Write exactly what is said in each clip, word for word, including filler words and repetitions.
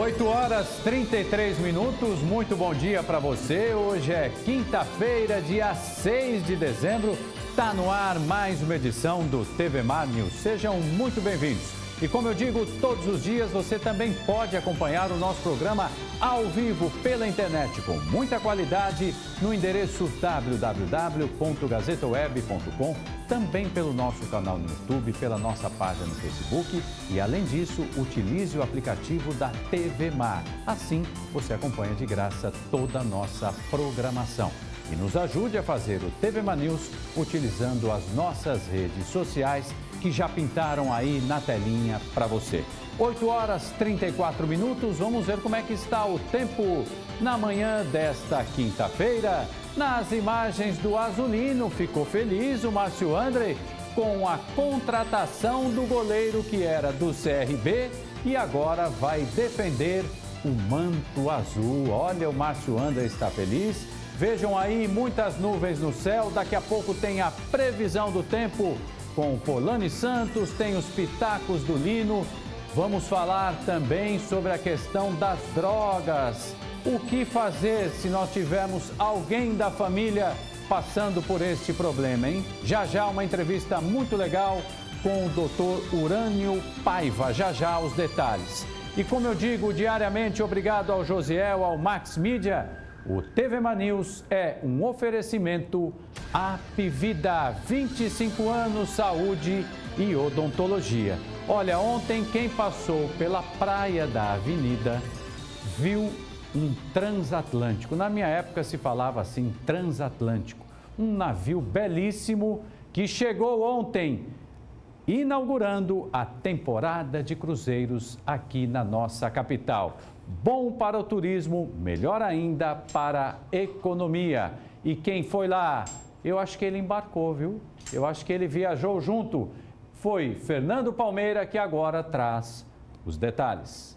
oito horas e trinta e três minutos, muito bom dia para você. Hoje é quinta-feira, dia seis de dezembro. Tá no ar mais uma edição do T V Mar News. Sejam muito bem-vindos. E como eu digo, todos os dias você também pode acompanhar o nosso programa ao vivo pela internet com muita qualidade no endereço w w w ponto gazeta web ponto com, também pelo nosso canal no YouTube, pela nossa página no Facebook e, além disso, utilize o aplicativo da T V Mar. Assim, você acompanha de graça toda a nossa programação. E nos ajude a fazer o T V Mar News utilizando as nossas redes sociais que já pintaram aí na telinha para você. oito horas e trinta e quatro minutos, vamos ver como é que está o tempo na manhã desta quinta-feira. Nas imagens do Azulino, ficou feliz o Márcio André com a contratação do goleiro que era do C R B e agora vai defender o manto azul. Olha, o Márcio André está feliz. Vejam aí, muitas nuvens no céu, daqui a pouco tem a previsão do tempo com Polani Santos, tem os pitacos do Lino. Vamos falar também sobre a questão das drogas. O que fazer se nós tivermos alguém da família passando por este problema, hein? Já já uma entrevista muito legal com o doutor Urânio Paiva. Já já os detalhes. E como eu digo diariamente, obrigado ao Josiel, ao Max Mídia. O T V Mar News é um oferecimento Apvida, vinte e cinco anos, saúde e odontologia. Olha, ontem quem passou pela praia da Avenida viu um transatlântico. Na minha época se falava assim, transatlântico. Um navio belíssimo que chegou ontem, inaugurando a temporada de cruzeiros aqui na nossa capital. Bom para o turismo, melhor ainda para a economia. E quem foi lá? Eu acho que ele embarcou, viu? Eu acho que ele viajou junto. Foi Fernando Palmeira que agora traz os detalhes.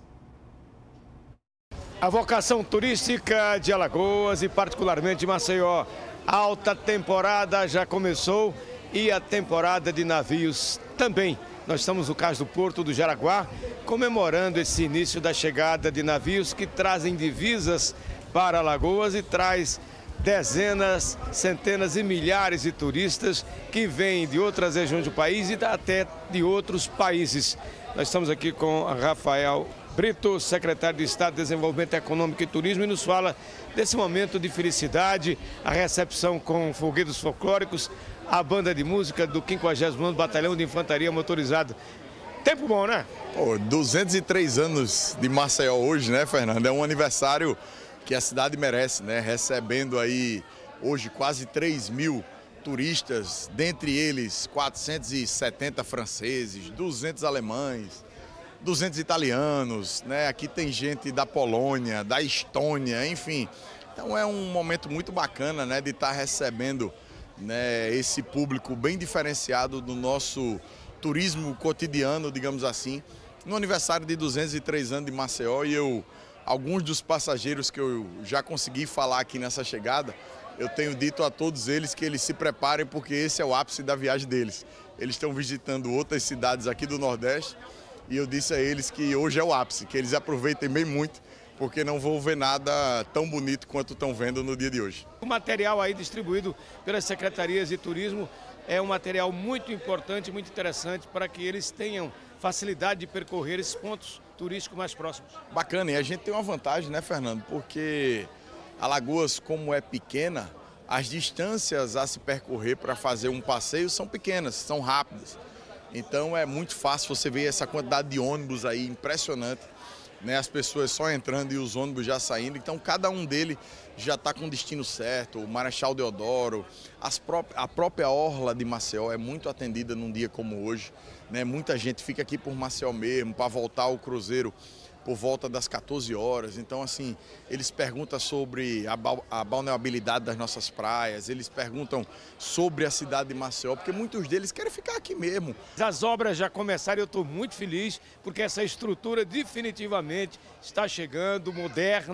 A vocação turística de Alagoas e particularmente de Maceió. A alta temporada já começou e a temporada de navios também. Nós estamos no cais do Porto do Jaraguá, comemorando esse início da chegada de navios que trazem divisas para Alagoas e traz dezenas, centenas e milhares de turistas que vêm de outras regiões do país e até de outros países. Nós estamos aqui com Rafael Brito, secretário de Estado de Desenvolvimento Econômico e Turismo, e nos fala desse momento de felicidade, a recepção com foguetes folclóricos, a banda de música do quinquagésimo nono Batalhão de Infantaria Motorizada. Tempo bom, né? Pô, duzentos e três anos de Maceió hoje, né, Fernando? É um aniversário que a cidade merece, né? Recebendo aí hoje quase três mil turistas, dentre eles quatrocentos e setenta franceses, duzentos alemães, duzentos italianos, né? Aqui tem gente da Polônia, da Estônia, enfim. Então é um momento muito bacana, né, de estar recebendo, né, esse público bem diferenciado do nosso turismo cotidiano, digamos assim, no aniversário de duzentos e três anos de Maceió. E eu, alguns dos passageiros que eu já consegui falar aqui nessa chegada, eu tenho dito a todos eles que eles se preparem porque esse é o ápice da viagem deles. Eles estão visitando outras cidades aqui do Nordeste e eu disse a eles que hoje é o ápice, que eles aproveitem bem muito, porque não vou ver nada tão bonito quanto estão vendo no dia de hoje. O material aí distribuído pelas secretarias de turismo é um material muito importante, muito interessante para que eles tenham facilidade de percorrer esses pontos turísticos mais próximos. Bacana, e a gente tem uma vantagem, né, Fernando? Porque Alagoas, como é pequena, as distâncias a se percorrer para fazer um passeio são pequenas, são rápidas. Então é muito fácil você ver essa quantidade de ônibus aí, impressionante. Né, as pessoas só entrando e os ônibus já saindo, então cada um deles já está com o destino certo. O Marechal Deodoro, as pró a própria orla de Maceió é muito atendida num dia como hoje, né? Muita gente fica aqui por Maceió mesmo, para voltar ao cruzeiro por volta das quatorze horas, então assim, eles perguntam sobre a, ba a balneabilidade das nossas praias, eles perguntam sobre a cidade de Maceió, porque muitos deles querem ficar aqui mesmo. As obras já começaram e eu estou muito feliz, porque essa estrutura definitivamente está chegando, moderna,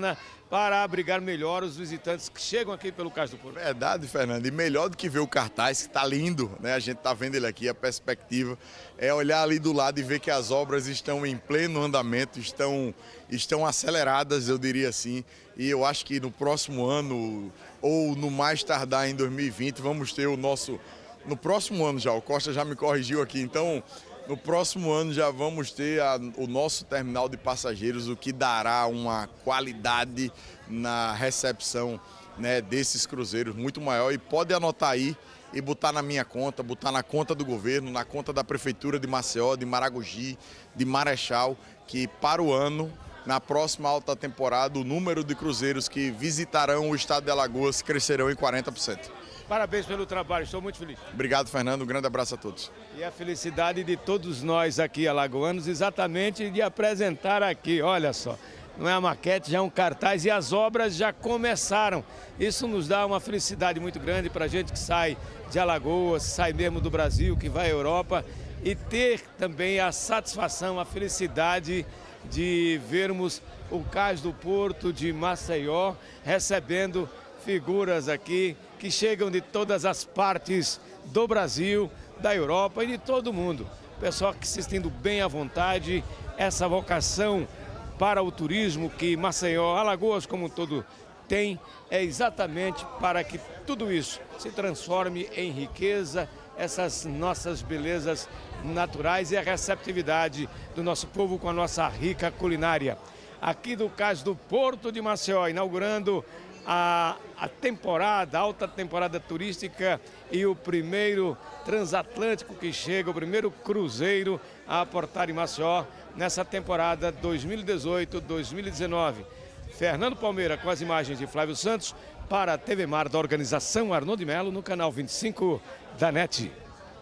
para abrigar melhor os visitantes que chegam aqui pelo Cais do Porto. Verdade, Fernando, e melhor do que ver o cartaz, que está lindo, né? A gente está vendo ele aqui, a perspectiva é olhar ali do lado e ver que as obras estão em pleno andamento, estão, estão aceleradas, eu diria assim, e eu acho que no próximo ano, ou no mais tardar em dois mil e vinte, vamos ter o nosso, no próximo ano já, o Costa já me corrigiu aqui, então... No próximo ano já vamos ter a, o nosso terminal de passageiros, o que dará uma qualidade na recepção, né, desses cruzeiros muito maior. E pode anotar aí e botar na minha conta, botar na conta do governo, na conta da Prefeitura de Maceió, de Maragogi, de Marechal, que para o ano, na próxima alta temporada, o número de cruzeiros que visitarão o estado de Alagoas crescerão em quarenta por cento. Parabéns pelo trabalho, estou muito feliz. Obrigado, Fernando, um grande abraço a todos. E a felicidade de todos nós aqui, alagoanos, exatamente de apresentar aqui, olha só, não é a maquete, já é um cartaz e as obras já começaram. Isso nos dá uma felicidade muito grande para a gente que sai de Alagoas, sai mesmo do Brasil, que vai à Europa, e ter também a satisfação, a felicidade de vermos o Cais do Porto de Maceió recebendo figuras aqui que chegam de todas as partes do Brasil, da Europa e de todo o mundo. Pessoal que se sentindo bem à vontade, essa vocação para o turismo que Maceió, Alagoas como um todo tem, é exatamente para que tudo isso se transforme em riqueza, essas nossas belezas naturais e a receptividade do nosso povo com a nossa rica culinária. Aqui do Cais do Porto de Maceió, inaugurando A, a temporada, a alta temporada turística e o primeiro transatlântico que chega, o primeiro cruzeiro a aportar em Maceió nessa temporada dois mil e dezoito dois mil e dezenove. Fernando Palmeira com as imagens de Flávio Santos para a T V Mar da organização Arnoldo Melo no canal vinte e cinco da NET.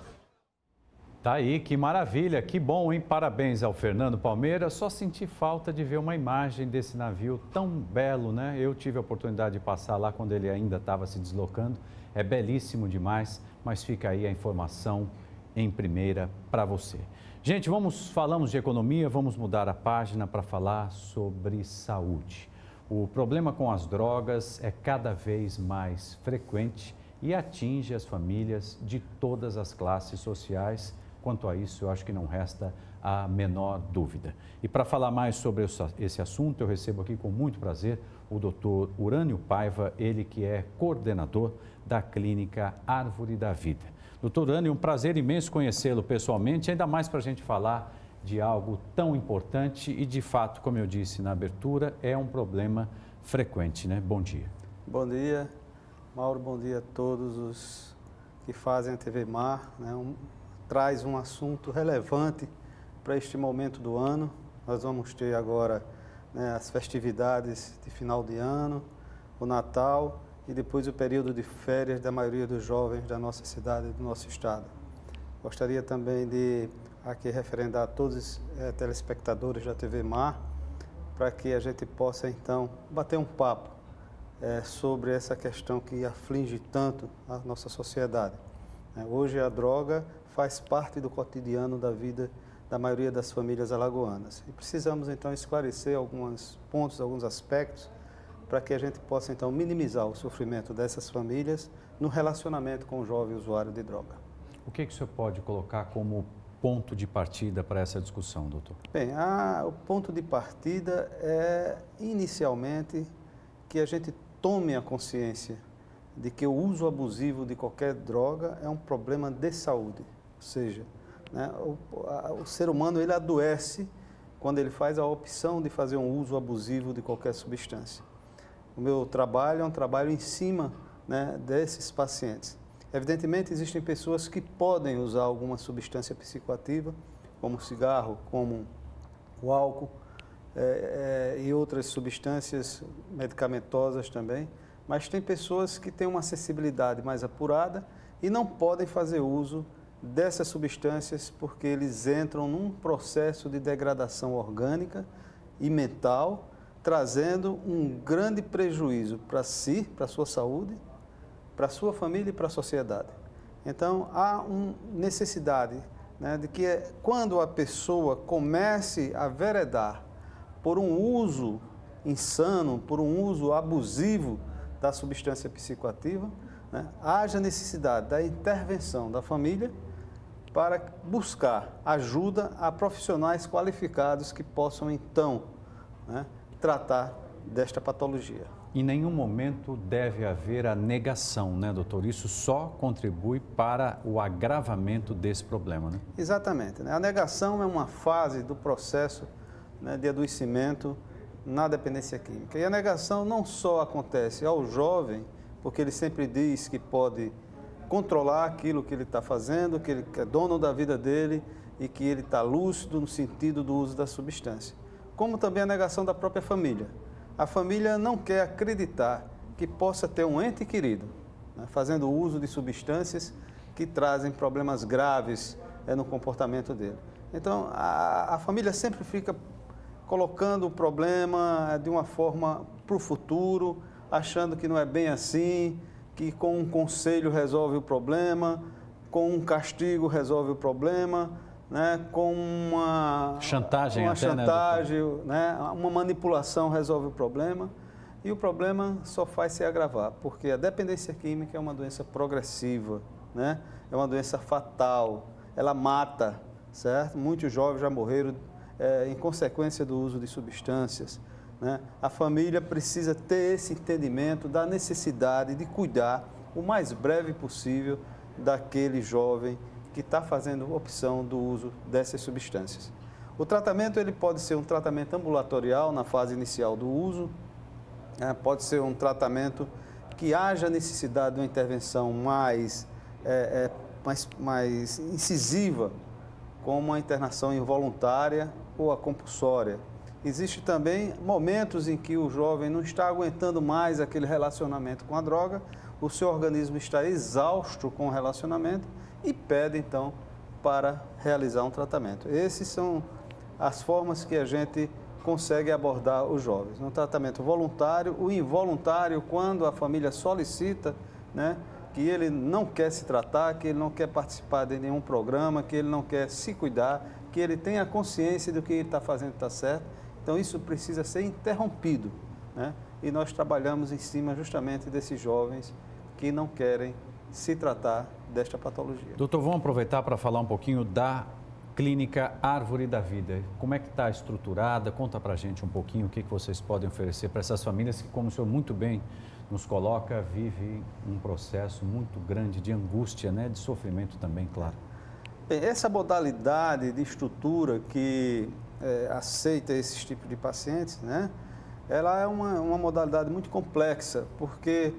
Tá aí, que maravilha, que bom, hein? Parabéns ao Fernando Palmeira. Só senti falta de ver uma imagem desse navio tão belo, né? Eu tive a oportunidade de passar lá quando ele ainda estava se deslocando. É belíssimo demais, mas fica aí a informação em primeira para você. Gente, vamos, falamos de economia, vamos mudar a página para falar sobre saúde. O problema com as drogas é cada vez mais frequente e atinge as famílias de todas as classes sociais. Quanto a isso, eu acho que não resta a menor dúvida. E para falar mais sobre esse assunto, eu recebo aqui com muito prazer o doutor Urânio Paiva, ele que é coordenador da Clínica Árvore da Vida. Doutor Urânio, um prazer imenso conhecê-lo pessoalmente, ainda mais para a gente falar de algo tão importante e, de fato, como eu disse na abertura, é um problema frequente, né? Bom dia. Bom dia, Mauro, bom dia a todos os que fazem a T V Mar, né? Um... traz um assunto relevante para este momento do ano. Nós vamos ter agora, né, as festividades de final de ano, o Natal e depois o período de férias da maioria dos jovens da nossa cidade e do nosso estado. Gostaria também de aqui referendar a todos os é, telespectadores da T V Mar para que a gente possa então bater um papo é, sobre essa questão que aflige tanto a nossa sociedade. É, hoje a droga faz parte do cotidiano da vida da maioria das famílias alagoanas. E precisamos, então, esclarecer alguns pontos, alguns aspectos, para que a gente possa, então, minimizar o sofrimento dessas famílias no relacionamento com o jovem usuário de droga. O que, que o senhor pode colocar como ponto de partida para essa discussão, doutor? Bem, a, o ponto de partida é, inicialmente, que a gente tome a consciência de que o uso abusivo de qualquer droga é um problema de saúde. Ou seja, né, o, a, o ser humano ele adoece quando ele faz a opção de fazer um uso abusivo de qualquer substância. O meu trabalho é um trabalho em cima, né, desses pacientes. Evidentemente, existem pessoas que podem usar alguma substância psicoativa, como o cigarro, como o álcool é, é, e outras substâncias medicamentosas também, mas tem pessoas que têm uma acessibilidade mais apurada e não podem fazer uso dessas substâncias porque eles entram num processo de degradação orgânica e mental, trazendo um grande prejuízo para si, para a sua saúde, para a sua família e para a sociedade. Então, há uma necessidade, né, de que quando a pessoa comece a veredar por um uso insano, por um uso abusivo da substância psicoativa, né, haja necessidade da intervenção da família para buscar ajuda a profissionais qualificados que possam, então, né, tratar desta patologia. Em nenhum momento deve haver a negação, né, doutor? Isso só contribui para o agravamento desse problema, né? Exatamente. Né? A negação é uma fase do processo, né, de adoecimento na dependência química. E a negação não só acontece ao jovem, porque ele sempre diz que pode controlar aquilo que ele está fazendo, que ele é dono da vida dele e que ele está lúcido no sentido do uso da substância, como também a negação da própria família. A família não quer acreditar que possa ter um ente querido, né, fazendo uso de substâncias que trazem problemas graves é, no comportamento dele. Então, a, a família sempre fica colocando o problema de uma forma para o futuro, achando que não é bem assim, que com um conselho resolve o problema, com um castigo resolve o problema, né, com uma chantagem, uma, até, chantagem né, né, uma manipulação resolve o problema, e o problema só faz se agravar, porque a dependência química é uma doença progressiva, né, é uma doença fatal, ela mata, certo? Muitos jovens já morreram é, em consequência do uso de substâncias. Né? A família precisa ter esse entendimento da necessidade de cuidar o mais breve possível daquele jovem que está fazendo opção do uso dessas substâncias. O tratamento ele pode ser um tratamento ambulatorial na fase inicial do uso, né? Pode ser um tratamento que haja necessidade de uma intervenção mais, é, é, mais, mais incisiva, como a internação involuntária ou a compulsória. Existem também momentos em que o jovem não está aguentando mais aquele relacionamento com a droga, o seu organismo está exausto com o relacionamento e pede, então, para realizar um tratamento. Essas são as formas que a gente consegue abordar os jovens. No tratamento voluntário, o involuntário, quando a família solicita, né, que ele não quer se tratar, que ele não quer participar de nenhum programa, que ele não quer se cuidar, que ele tenha consciência do que ele está fazendo está certo. Então, isso precisa ser interrompido, né? E nós trabalhamos em cima justamente desses jovens que não querem se tratar desta patologia. Doutor, vamos aproveitar para falar um pouquinho da Clínica Árvore da Vida. Como é que está estruturada? Conta para a gente um pouquinho o que, que vocês podem oferecer para essas famílias que, como o senhor muito bem nos coloca, vivem um processo muito grande de angústia, né? De sofrimento também, claro. Bem, essa modalidade de estrutura que é, aceita esses tipos de pacientes, né? Ela é uma, uma modalidade muito complexa, porque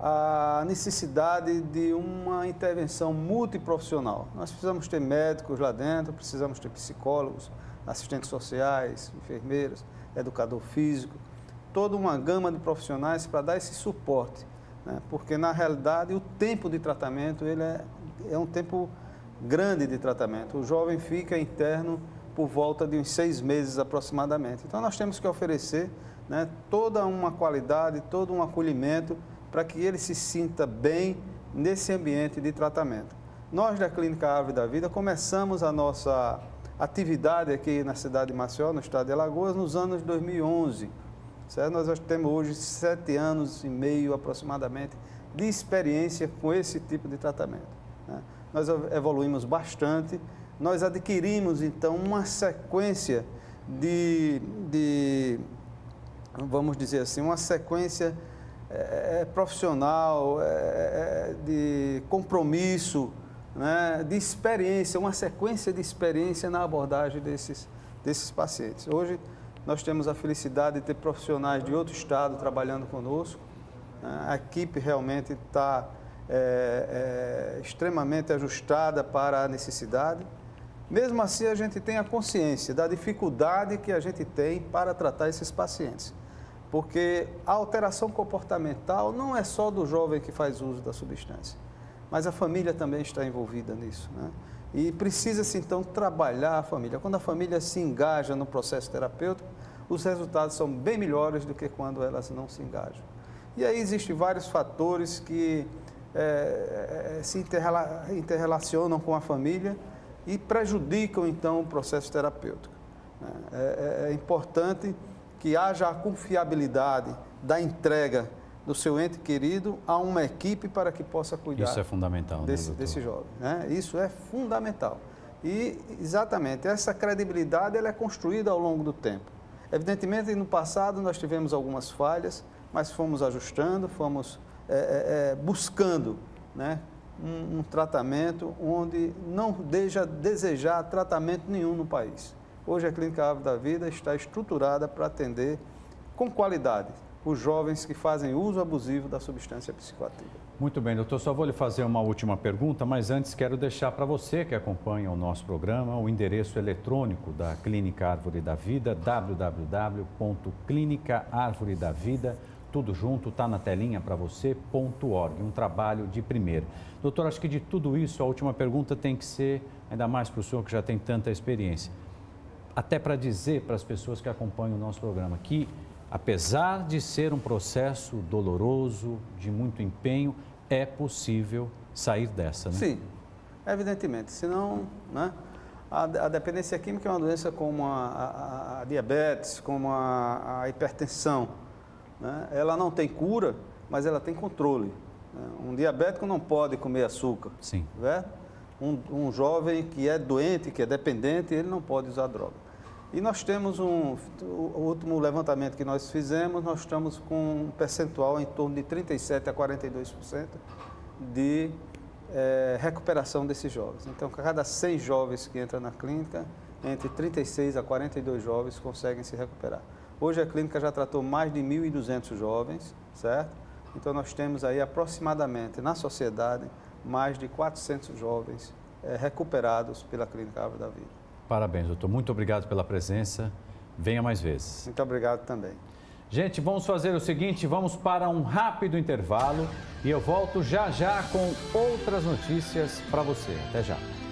a necessidade de uma intervenção multiprofissional. Nós precisamos ter médicos lá dentro, precisamos ter psicólogos, assistentes sociais, enfermeiros, educador físico, toda uma gama de profissionais para dar esse suporte, né? Porque, na realidade, o tempo de tratamento ele é, é um tempo grande de tratamento. O jovem fica interno por volta de uns seis meses aproximadamente. Então, nós temos que oferecer, né, toda uma qualidade, todo um acolhimento para que ele se sinta bem nesse ambiente de tratamento. Nós, da Clínica Árvore da Vida, começamos a nossa atividade aqui na cidade de Maceió, no estado de Alagoas, nos anos dois mil e onze. Certo? Nós temos hoje sete anos e meio, aproximadamente, de experiência com esse tipo de tratamento, né? Nós evoluímos bastante, nós adquirimos, então, uma sequência de, de vamos dizer assim, uma sequência é, profissional, é, de compromisso, né, de experiência, uma sequência de experiência na abordagem desses, desses pacientes. Hoje, nós temos a felicidade de ter profissionais de outro estado trabalhando conosco, né? A equipe realmente está é, é, extremamente ajustada para a necessidade. Mesmo assim, a gente tem a consciência da dificuldade que a gente tem para tratar esses pacientes. Porque a alteração comportamental não é só do jovem que faz uso da substância, mas a família também está envolvida nisso, né? E precisa-se, então, trabalhar a família. Quando a família se engaja no processo terapêutico, os resultados são bem melhores do que quando elas não se engajam. E aí existem vários fatores que é, se interrela interrelacionam com a família e prejudicam, então, o processo terapêutico. É, é, é importante que haja a confiabilidade da entrega do seu ente querido a uma equipe para que possa cuidar. Isso é fundamental, desse, né, desse jovem, né? Isso é fundamental. E, exatamente, essa credibilidade ela é construída ao longo do tempo. Evidentemente, no passado nós tivemos algumas falhas, mas fomos ajustando, fomos é, é, buscando, né, um, um tratamento onde não deixa desejar tratamento nenhum no país. Hoje a Clínica Árvore da Vida está estruturada para atender com qualidade os jovens que fazem uso abusivo da substância psicoativa. Muito bem, doutor, só vou lhe fazer uma última pergunta, mas antes quero deixar para você que acompanha o nosso programa o endereço eletrônico da Clínica Árvore da Vida, w w w ponto clínica árvore da vida, tudo junto, está na telinha para você, ponto org, um trabalho de primeira. Doutor, acho que de tudo isso, a última pergunta tem que ser, ainda mais para o senhor que já tem tanta experiência, até para dizer para as pessoas que acompanham o nosso programa que, apesar de ser um processo doloroso, de muito empenho, é possível sair dessa, né? Sim, evidentemente. Senão, né, a, a dependência química é uma doença como a, a, a diabetes, como a, a hipertensão, né? Ela não tem cura, mas ela tem controle, né? Um diabético não pode comer açúcar. Sim. Né? Um, um jovem que é doente, que é dependente, ele não pode usar droga. E nós temos um, o último levantamento que nós fizemos, nós estamos com um percentual em torno de trinta e sete a quarenta e dois por cento de é, recuperação desses jovens. Então, cada cem jovens que entram na clínica, entre trinta e seis a quarenta e dois jovens conseguem se recuperar. Hoje a clínica já tratou mais de mil e duzentos jovens, certo? Então, nós temos aí aproximadamente na sociedade mais de quatrocentos jovens é, recuperados pela Clínica Árvore da Vida. Parabéns, doutor. Muito obrigado pela presença. Venha mais vezes. Muito obrigado também. Gente, vamos fazer o seguinte, vamos para um rápido intervalo e eu volto já já com outras notícias para você. Até já.